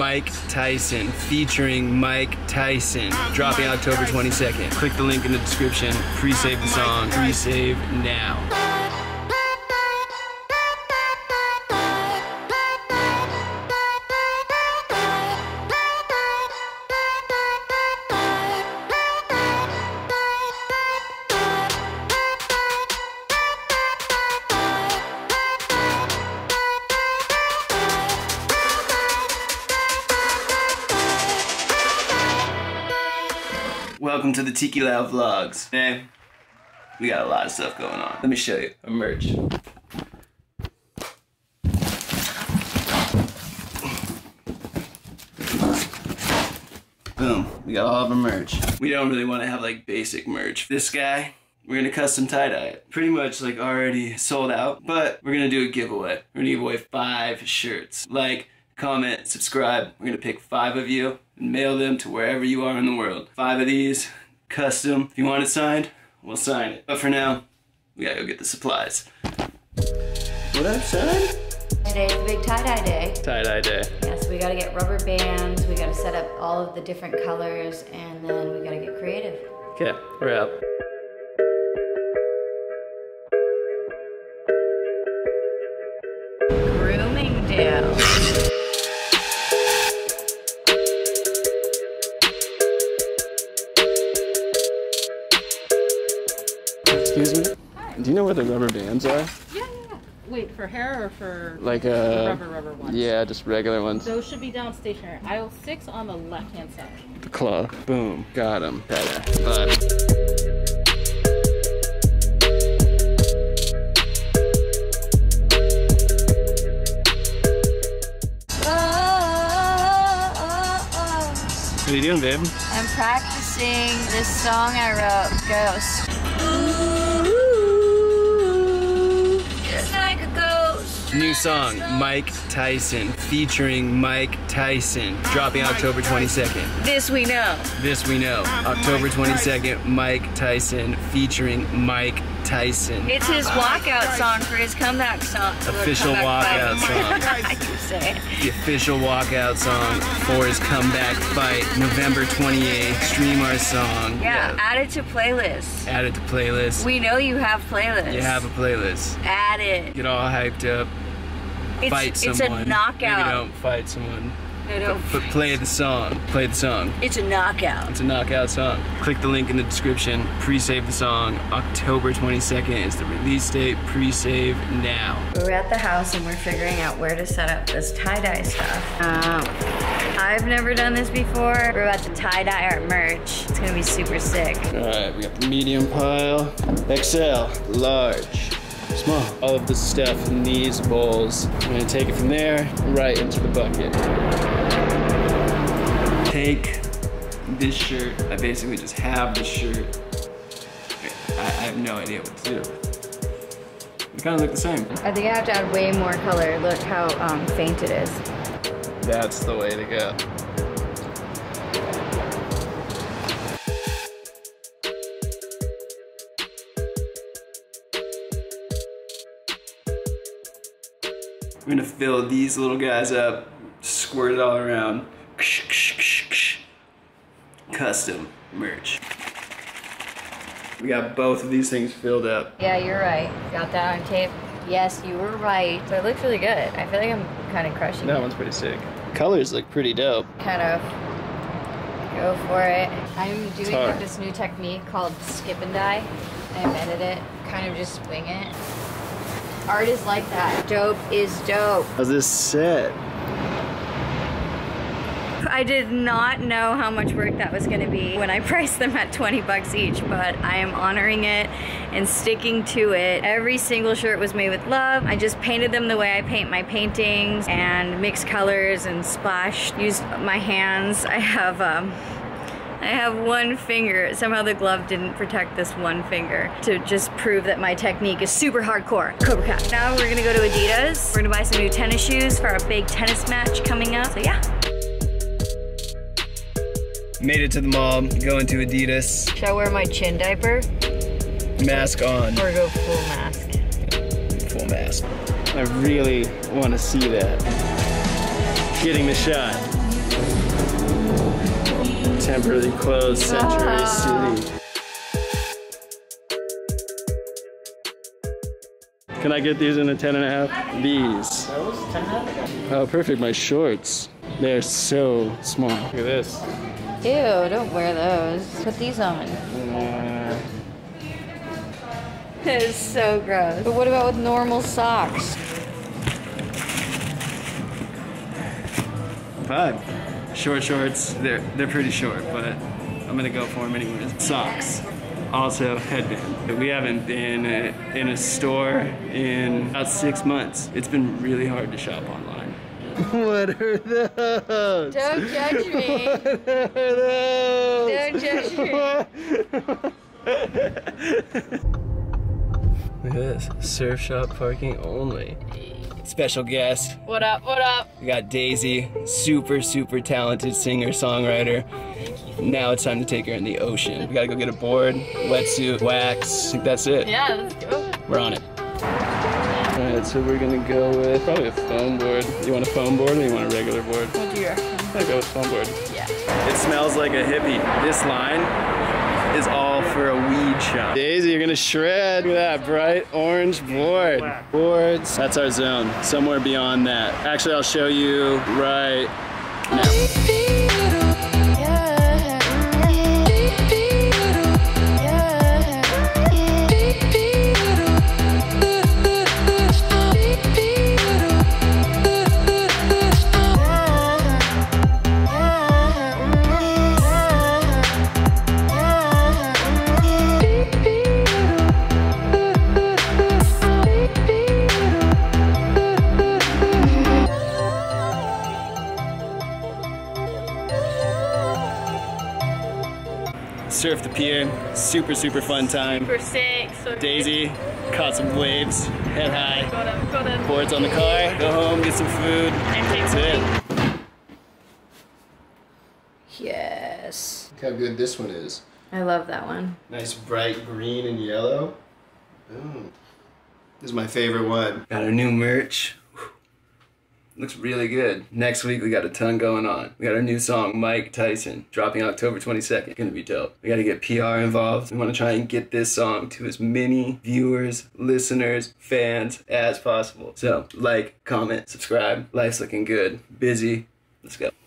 Mike Tyson, featuring Mike Tyson, dropping October 22nd. Click the link in the description, pre-save the song, pre-save now. Welcome to the Tiki Lau vlogs. Today, we got a lot of stuff going on. Let me show you our merch. Boom, we got all of our merch. We don't really want to have like basic merch. This guy, we're gonna custom tie-dye it. Pretty much like already sold out, but we're gonna do a giveaway. We're gonna give away 5 shirts. Like, comment, subscribe. We're gonna pick 5 of you and mail them to wherever you are in the world. 5 of these, custom. If you want it signed, we'll sign it. But for now, we gotta go get the supplies. What up, son? Today's the big tie-dye day. Tie-dye day. Yeah, so we gotta get rubber bands, we gotta set up all of the different colors, and then we gotta get creative. Okay, we're out. Grooming deal. Excuse me? Hi. Do you know where the rubber bands are? Yeah. Wait, for hair or for Like rubber ones? Yeah, just regular ones. Those should be down stationary. Aisle 6 on the left-hand side. The claw. Boom. Got him. Bye. What are you doing, babe? I'm practicing this song I wrote, Ghost. Just like a ghost. New song, Mike Tyson, featuring Mike Tyson, dropping October 22nd. This we know. This we know. October 22nd, Mike Tyson, featuring Mike Tyson. It's his walkout song for his comeback song. Official walkout song. You say it. The official walkout song for his comeback fight, November 28th. Stream our song. Yeah, add it to playlist. Add it to playlist. We know you have playlists. You have a playlist. Add it. Get all hyped up. Fight someone. It's a knockout. Maybe don't fight someone. No, don't. But play the song. Play the song. It's a knockout. It's a knockout song. Click the link in the description. Pre-save the song. October 22nd is the release date. Pre-save now. We're at the house and we're figuring out where to set up this tie-dye stuff. I've never done this before. We're about to tie-dye our merch. It's gonna be super sick. All right, we got the medium pile, XL, large, small. All of the stuff in these bowls. I'm gonna take it from there right into the bucket. Take this shirt. I basically just have the shirt. I have no idea what to do. They kind of look the same. I think I have to add way more color. Look how faint it is. That's the way to go. We're gonna fill these little guys up, squirt it all around. Custom merch. We got both of these things filled up. Yeah, you're right. Got that on tape. Yes, you were right. So it looks really good. I feel like I'm kind of crushing That it. one's pretty sick. Colors look pretty dope. Kind of go for it. I'm doing hard. this new technique called skip and dye. I invented it. Kind of just swing it. Art is like that. Dope is dope. How's this set? I did not know how much work that was gonna be when I priced them at 20 bucks each, but I am honoring it and sticking to it. Every single shirt was made with love. I just painted them the way I paint my paintings and mixed colors and splashed, used my hands. I have one finger. Somehow the glove didn't protect this one finger to just prove that my technique is super hardcore. Cobra Kai. Now we're gonna go to Adidas. We're gonna buy some new tennis shoes for our big tennis match coming up, so yeah. Made it to the mall, going to Adidas. Should I wear my chin diaper? Mask on. Or go full mask? Full mask. I really want to see that. Getting the shot. temporarily closed Century City. Can I get these in a 10.5? These. Oh, perfect, my shorts. They're so small. Look at this. Ew, don't wear those. Put these on. That is so gross. But what about with normal socks? Vibe. Short shorts, they're pretty short, but I'm gonna go for them anyways. Socks. Also, headband. We haven't been in a store in about 6 months. It's been really hard to shop online. What are those? Don't judge me. What are those? Don't judge me. Look at this. Surf shop parking only. Special guest. What up? What up? We got Daisy, super talented singer, songwriter. Now it's time to take her in the ocean. We gotta go get a board, wetsuit, wax. I think that's it. Yeah, let's go. We're on it. Alright, so we're gonna go with probably a foam board. You want a foam board or you want a regular board? What do you reckon? I'll go with foam board. Yeah. It smells like a hippie. This line is all for a weed shop. Daisy, you're gonna shred. Look at that bright orange board. Boards. That's our zone. Somewhere beyond that. Actually, I'll show you right now. Surf the pier, super fun time. Super sick. So Daisy caught some waves, head high. Go to. Boards on the car, go home, get some food. That's it. Yes. Look how good this one is. I love that one. Nice bright green and yellow. Boom. This is my favorite one. Got our new merch. Looks really good. Next week we got a ton going on. We got our new song, Mike Tyson, dropping October 22nd. Gonna be dope. We gotta get PR involved. We wanna try and get this song to as many viewers, listeners, fans as possible. So, like, comment, subscribe. Life's looking good. Busy. Let's go.